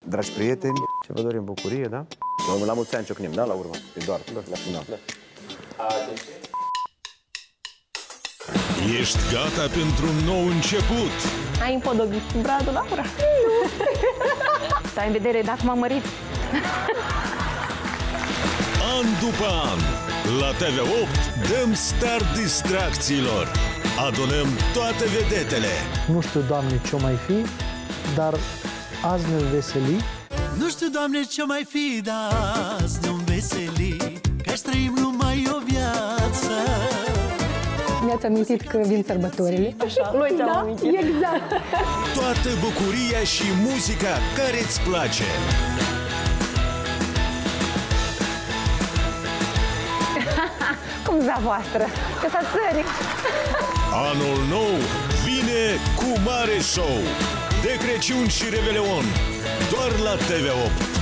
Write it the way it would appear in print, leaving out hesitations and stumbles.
Dragi prieteni, ce vă dorim bucurie, da? La mulți ani ciocnim, da? La urmă, e doar la final. Ești gata pentru un nou început? Ai împodobit bradul, Laura? Ai în vedere dacă m-am mărit. An după an, la TV8 dăm start distracțiilor. Adunăm toate vedetele. Nu știu, Doamne, ce-o mai fi, dar azi ne-o veseli. Nu știu, Doamne, ce mai fi, dar azi ne-o veseli, că-și trăim numai o viață. Mi-ați amintit că vin sărbătorile. Așa, noi ți-am amintit. Exact. Toată bucuria și muzica care îți place. Cum za voastră? Că s-a țării. Anul nou vine cu mare show. De Crăciun și Revelion, doar la TV8.